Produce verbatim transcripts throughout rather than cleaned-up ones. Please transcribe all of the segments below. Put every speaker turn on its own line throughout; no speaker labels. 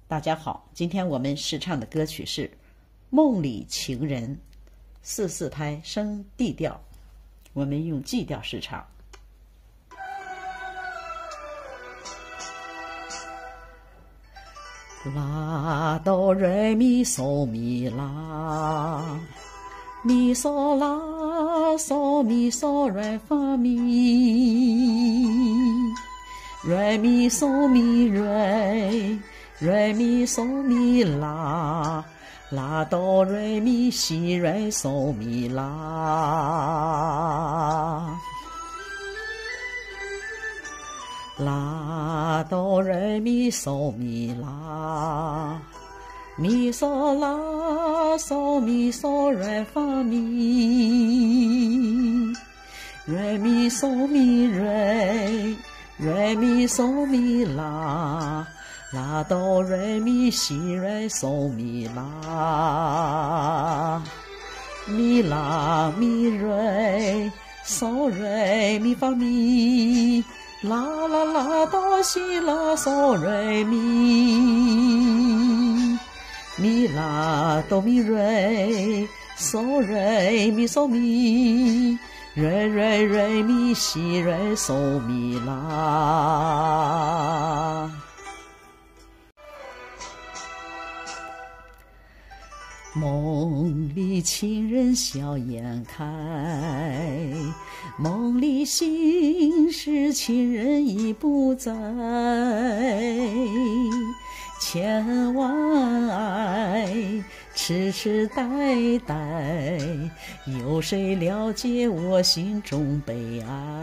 大家好，今天我们试唱的歌曲是《梦里情人》，四四拍升 D 调，我们用 G 调试唱。拉哆瑞咪嗦咪拉，咪嗦拉嗦咪嗦瑞发咪，瑞咪嗦咪瑞。瑞咪嗦咪拉，拉哆瑞咪西瑞嗦咪拉，拉哆瑞咪嗦咪拉，咪嗦拉嗦咪嗦瑞发咪，瑞咪嗦咪瑞，瑞咪嗦咪拉。拉哆瑞咪西瑞嗦咪拉，咪拉咪瑞嗦瑞咪发咪，拉拉拉哆西拉嗦瑞咪，咪拉哆咪瑞嗦瑞咪嗦咪，瑞瑞瑞咪西瑞嗦咪拉。梦里情人笑颜开，梦里心事情人已不在，千万爱痴痴呆呆，有谁了解我心中悲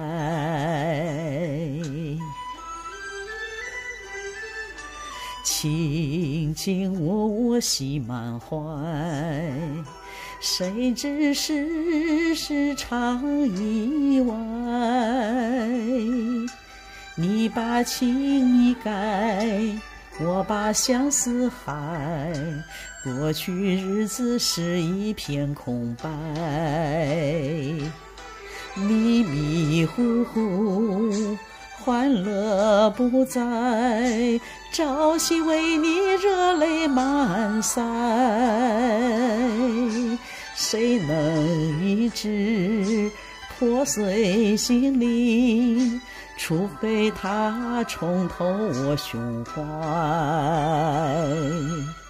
哀？卿卿我我心满怀，谁知世事常意外。你把情意改，我把相思害，过去日子是一片空白，迷迷糊糊欢乐不在，朝夕为你热泪满腮，谁能医治破碎心灵？除非他冲透我胸怀。